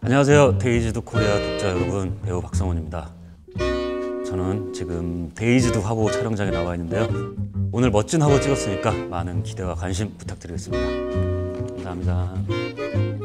안녕하세요. 데이지드 코리아 독자 여러분, 배우 박성훈입니다. 저는 지금 데이지드 화보 촬영장에 나와 있는데요. 오늘 멋진 화보 찍었으니까 많은 기대와 관심 부탁드리겠습니다. 감사합니다.